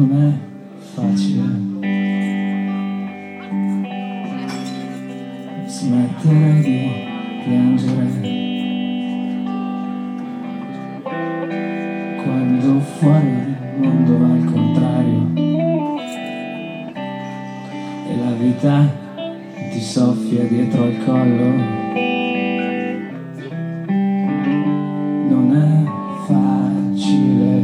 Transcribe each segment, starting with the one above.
non è facile smettere di piangere quando fuori il mondo va al contrario e la vita ti soffia dietro al collo. Non è facile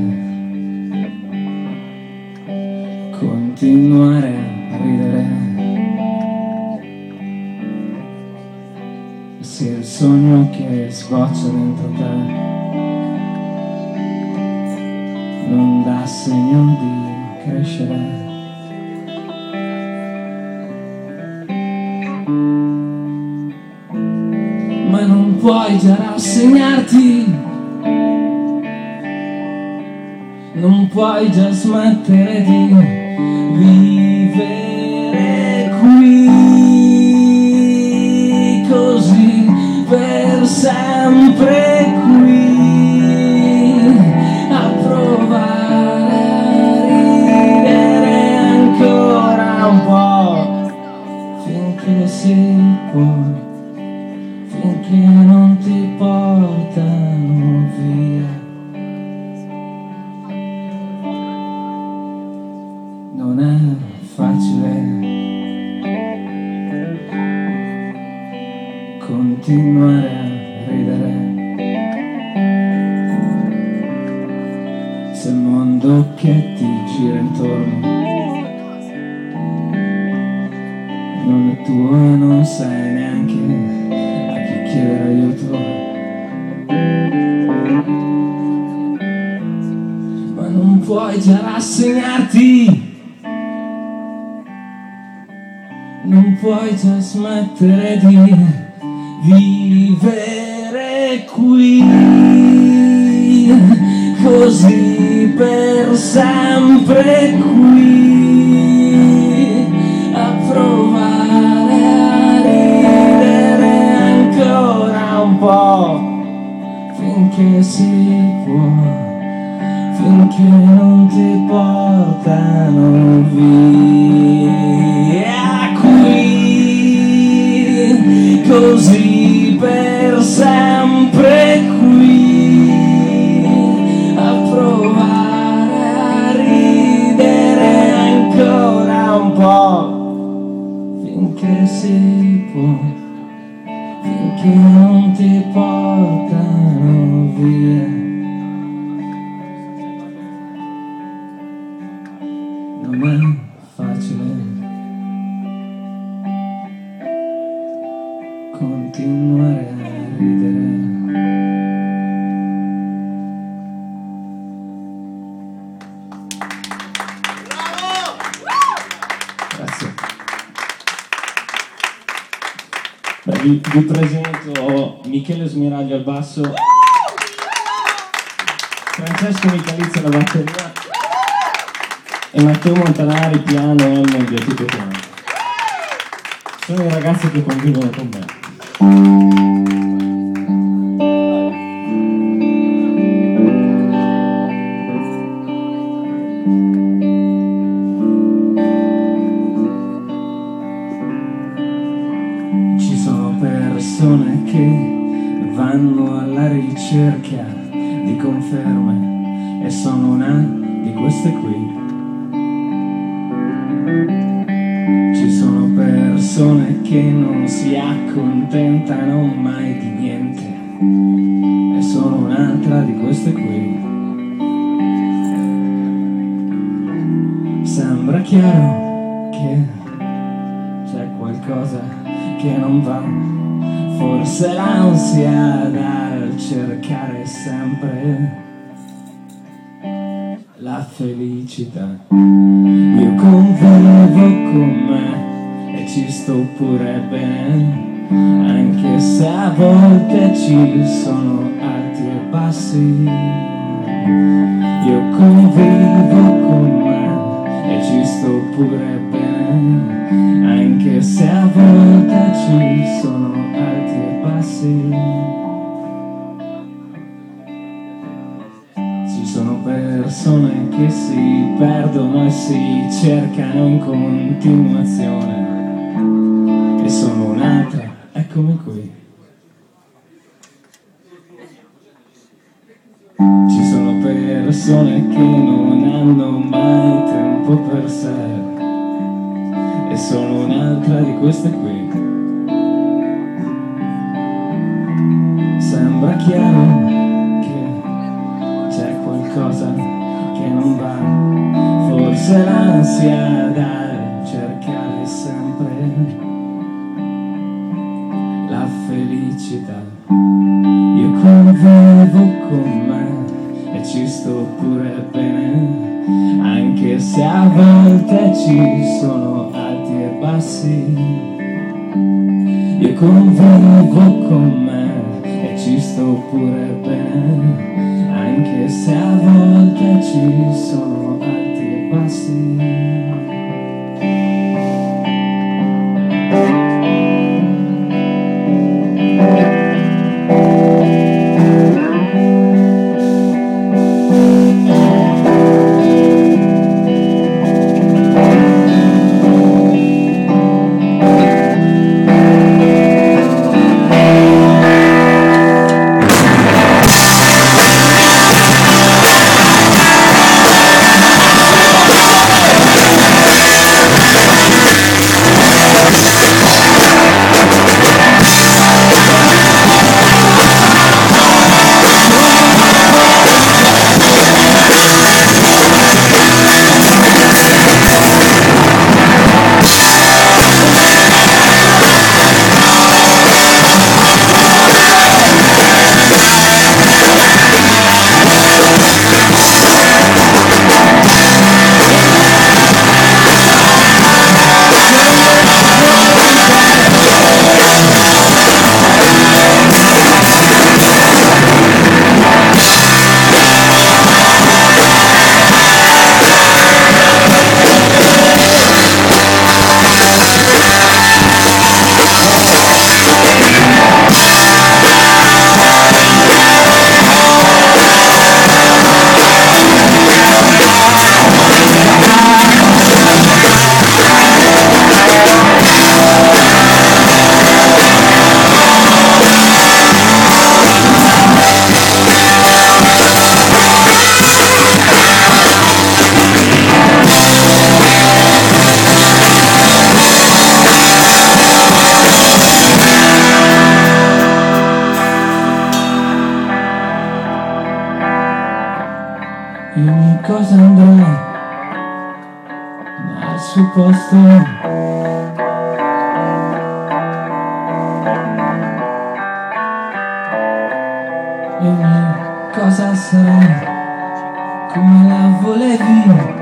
continuare a ridere se il sogno che sboccia dentro te non dà segno di crescere. Ma non puoi già rassegnarti, non puoi già smettere di vivere qui, così per sempre qui, a provare a ridere ancora un po', finché si può, finché non ti portano via. Non è facile continuare a ridere se il mondo che ti gira intorno non è tuo e non sai neanche a chi chiedere aiuto. Ma non puoi già rassegnarti, non puoi già smettere di vivere qui, così per sempre qui, a provare a ridere ancora un po', finché si può, finché non ti portano via. Così per sempre qui, a provare a ridere ancora un po', finché si può, finché non ti portano via. Non è facile continuare a ridere. Bravo! Grazie. Beh, vi presento Michele Smiraglio al basso, Francesco Michalizza alla batteria e Matteo Montanari piano, Elmo e tutto quanto. Sono i ragazzi che convivono con me. Ci sono persone che vanno alla ricerca di conferme e sono una di queste qui. Ci sono persone che non si accontentano mai di niente e sono un'altra di queste qui. Sembra chiaro che c'è qualcosa che non va, forse l'ansia dal cercare sempre la felicità. Io convivo con me e ci sto pure bene, anche se a volte ci sono alti e bassi. Io convivo con me e ci sto pure bene, anche se a volte ci sono alti e bassi. Ci sono persone che si perdono e si cercano in continuazione, e sono un'altra, eccomi qui. Ci sono persone che non hanno mai tempo per sé, e sono un'altra di queste qui. Sembra chiaro che c'è qualcosa che non va, forse l'ansia da cercare sempre la felicità. Io convivo con me e ci sto pure bene, anche se a volte ci sono alti e bassi. Io convivo con me e ci sto pure bene, anche se a volte ci sono alti e bassi. Ogni cosa andrà al suo posto, ogni cosa sarà come la volevi.